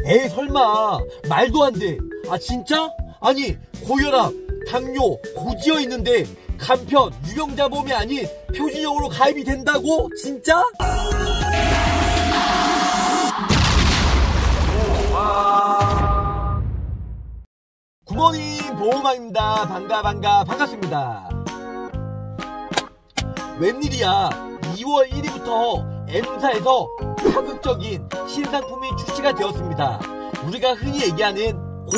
에이 설마 말도 안 돼. 아 진짜? 아니 고혈압, 당뇨, 고지혈 있는데 간편, 유병자 보험이 아닌 표준형으로 가입이 된다고? 진짜? 굿모닝 보호망입니다. 반갑습니다. 웬일이야, 2월 1일부터 M사에서 파격적인 신상품이 출시가 되었습니다. 우리가 흔히 얘기하는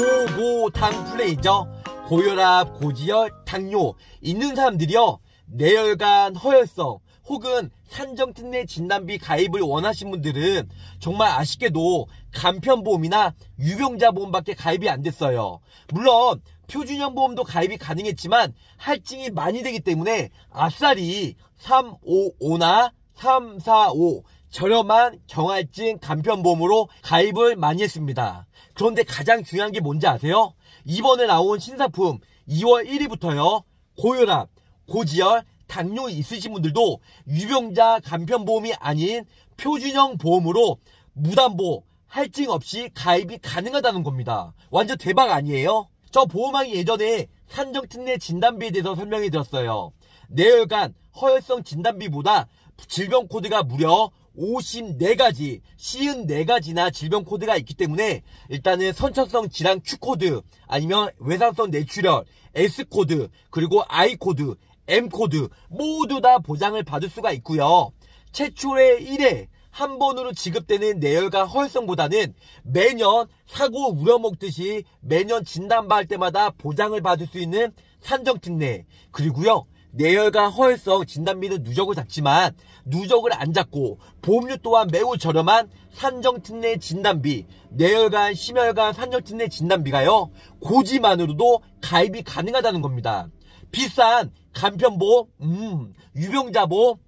고고당 플레이죠. 고혈압, 고지혈, 당뇨 있는 사람들이요, 뇌혈관, 허혈성 혹은 산정특례 진단비 가입을 원하신 분들은 정말 아쉽게도 간편보험이나 유병자보험밖에 가입이 안 됐어요. 물론 표준형 보험도 가입이 가능했지만 할증이 많이 되기 때문에 아싸리 355나 345 저렴한 경할증 간편보험으로 가입을 많이 했습니다. 그런데 가장 중요한 게 뭔지 아세요? 이번에 나온 신상품 2월 1일부터요, 고혈압, 고지혈, 당뇨 있으신 분들도 유병자 간편보험이 아닌 표준형 보험으로 무담보, 할증 없이 가입이 가능하다는 겁니다. 완전 대박 아니에요? 저 보험왕이 예전에 산정특례 진단비에 대해서 설명해 드렸어요. 뇌혈관, 허혈성 진단비보다 질병 코드가 무려 54가지, 54가지나 질병 코드가 있기 때문에 일단은 선천성 질환 Q코드, 아니면 외상성 뇌출혈, S코드, 그리고 I코드, M코드 모두 다 보장을 받을 수가 있고요. 최초의 1회 한 번으로 지급되는 뇌혈관 허혈성보다는 매년 사고 우려먹듯이 매년 진단받을 때마다 보장을 받을 수 있는 산정특례, 그리고요 뇌혈관 허혈성 진단비는 누적을 잡지만 누적을 안 잡고 보험료 또한 매우 저렴한 산정특례 진단비, 뇌혈관, 심혈관 산정특례 진단비가요 고지만으로도 가입이 가능하다는 겁니다. 비싼 간편보험, 유병자보험,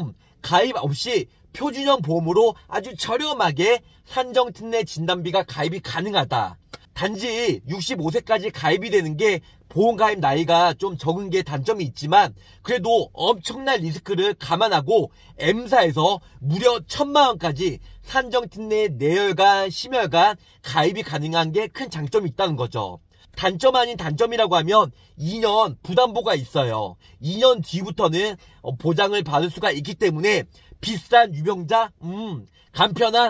가입 없이 표준형 보험으로 아주 저렴하게 산정특례 진단비가 가입이 가능하다. 단지 65세까지 가입이 되는 게 보험가입 나이가 좀 적은 게 단점이 있지만 그래도 엄청난 리스크를 감안하고 M사에서 무려 1000만원까지 산정특례 뇌혈관, 심혈관 가입이 가능한 게 큰 장점이 있다는 거죠. 단점 아닌 단점이라고 하면 2년 부담보가 있어요. 2년 뒤부터는 보장을 받을 수가 있기 때문에 비싼 유병자, 간편한,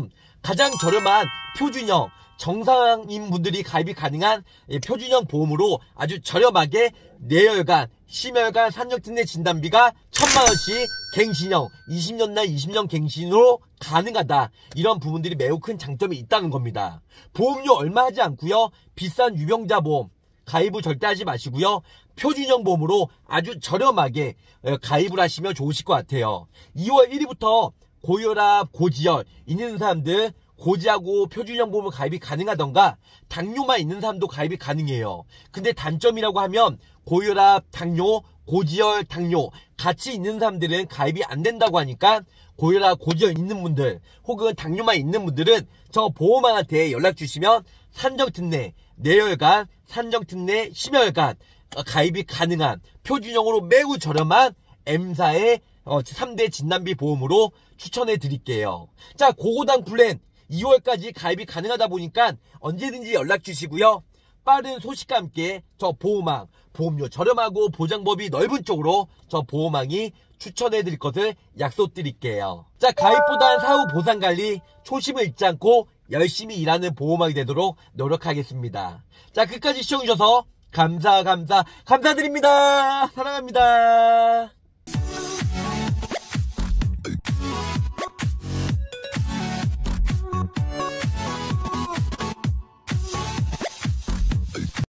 가장 저렴한 표준형, 정상인 분들이 가입이 가능한 표준형 보험으로 아주 저렴하게 뇌혈관, 심혈관 산정특례 진단비가 1000만원씩 갱신형, 20년 날 20년 갱신으로 가능하다. 이런 부분들이 매우 큰 장점이 있다는 겁니다. 보험료 얼마 하지 않고요, 비싼 유병자 보험 가입을 절대 하지 마시고요, 표준형 보험으로 아주 저렴하게 가입을 하시면 좋으실 것 같아요. 2월 1일부터 고혈압, 고지혈 있는 사람들 고지하고 표준형 보험을 가입이 가능하던가 당뇨만 있는 사람도 가입이 가능해요. 근데 단점이라고 하면 고혈압, 당뇨, 고지혈, 당뇨 같이 있는 사람들은 가입이 안 된다고 하니까 고혈압, 고지혈 있는 분들 혹은 당뇨만 있는 분들은 저 보험왕한테 연락 주시면 산정특례, 뇌혈관, 산정특례, 심혈관 가입이 가능한 표준형으로 매우 저렴한 M사의 3대 진단비 보험으로 추천해 드릴게요. 자, 고고당 플랜 2월까지 가입이 가능하다 보니까 언제든지 연락 주시고요. 빠른 소식과 함께 저 보험왕, 보험료 저렴하고 보장법이 넓은 쪽으로 저 보험왕이 추천해 드릴 것을 약속드릴게요. 자, 가입보단 사후 보상관리 초심을 잃지 않고 열심히 일하는 보험왕이 되도록 노력하겠습니다. 자, 끝까지 시청해주셔서 감사드립니다. 사랑합니다.